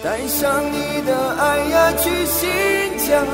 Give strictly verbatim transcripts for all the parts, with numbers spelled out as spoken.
带上你的爱呀去新疆。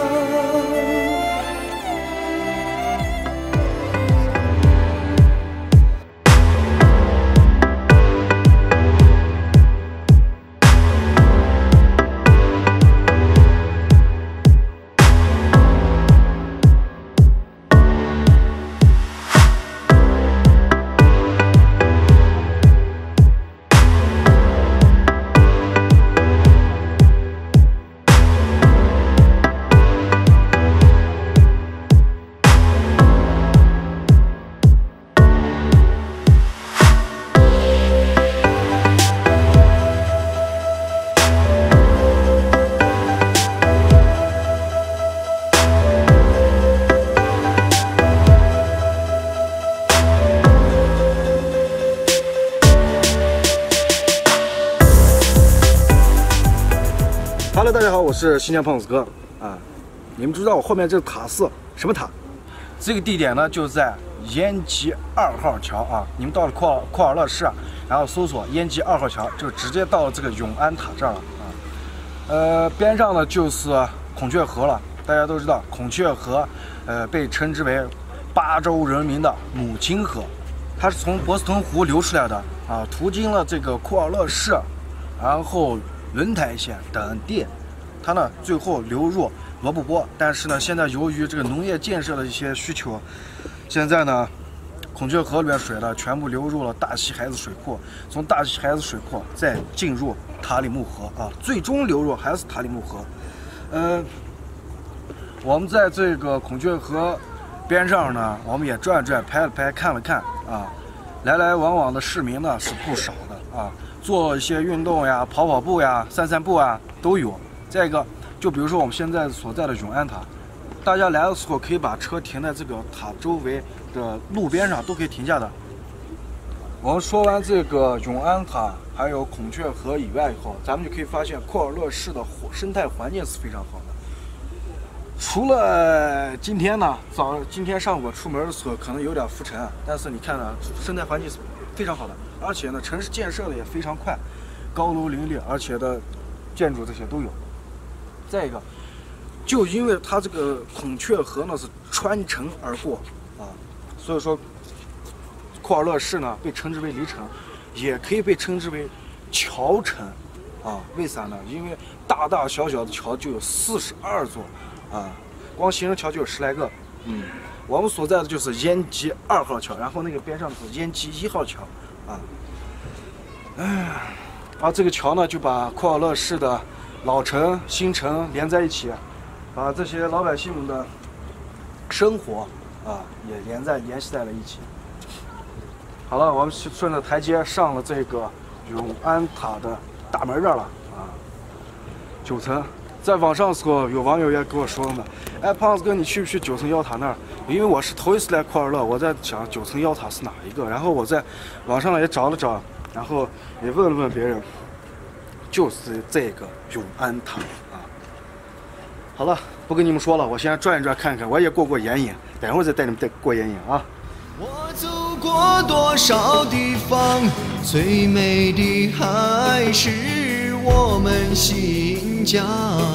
Hello， 大家好，我是新疆胖子哥啊。你们知道我后面这个塔是什么塔？这个地点呢就在延吉二号桥啊。你们到了库尔库尔勒市啊，然后搜索延吉二号桥，就直接到了这个永安塔这儿了啊。呃，边上呢就是孔雀河了。大家都知道，孔雀河呃被称之为巴州人民的母亲河，它是从博斯腾湖流出来的啊，途经了这个库尔勒市，然后轮台县等地，它呢最后流入罗布泊。但是呢，现在由于这个农业建设的一些需求，现在呢，孔雀河里面水呢全部流入了大西海子水库，从大西海子水库再进入塔里木河啊，最终流入还是塔里木河。呃，我们在这个孔雀河边上呢，我们也转转、拍了拍、看了看啊，来来往往的市民呢是不少的啊。做一些运动呀、跑跑步呀、散散步啊都有。再一个，就比如说我们现在所在的永安塔，大家来的时候可以把车停在这个塔周围的路边上，都可以停下的。我们说完这个永安塔还有孔雀河以外以后，咱们就可以发现库尔勒市的生态环境是非常好的。除了今天呢，早今天上午出门的时候可能有点浮尘，但是你看呢，生态环境是非常好的。而且呢，城市建设的也非常快，高楼林立，而且的建筑这些都有。再一个，就因为它这个孔雀河呢是穿城而过啊，所以说库尔勒市呢被称之为离城，也可以被称之为桥城啊。为啥呢？因为大大小小的桥就有四十二座啊，光行人桥就有十来个。嗯，我们所在的就是延吉二号桥，然后那个边上是延吉一号桥。啊，哎，而这个桥呢，就把库尔勒市的老城、新城连在一起，把这些老百姓们的生活啊也连在联系在了一起。好了，我们顺着台阶上了这个永安塔的大门这儿了啊，九层。在网上的时候，有网友也跟我说呢，哎，胖子哥，你去不去九层妖塔那儿？因为我是头一次来库尔勒，我在想九层妖塔是哪一个，然后我在网上也找了找，然后也问了问别人，就是这个永安塔啊。好了，不跟你们说了，我先转一转看看，我也过过眼瘾，等会儿再带你们带过眼瘾啊。 我走过多少地方，最美的还是我们新疆。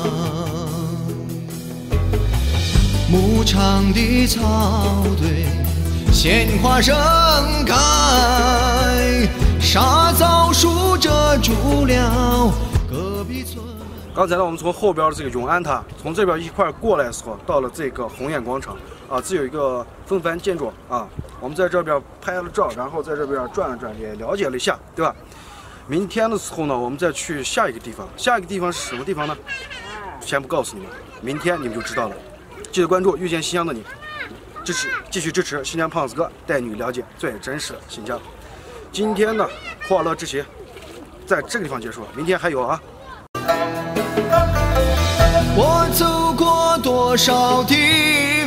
牧场的草堆，鲜花盛开，沙枣树遮住了隔壁村。 刚才呢，我们从后边的这个永安塔，从这边一块过来的时候，到了这个鸿雁广场啊，这有一个风帆建筑啊，我们在这边拍了照，然后在这边转了转，也了解了一下，对吧？明天的时候呢，我们再去下一个地方，下一个地方是什么地方呢？先不告诉你们，明天你们就知道了。记得关注遇见新疆的你，支持继续支持新疆胖子哥，带你了解最真实的新疆。今天呢，库尔勒之行在这个地方结束了，明天还有啊。 我走过多少地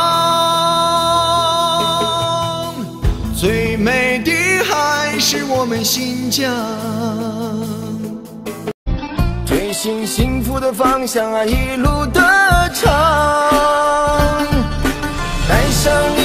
方，最美的还是我们新疆。追寻幸福的方向啊，一路的长，带上你。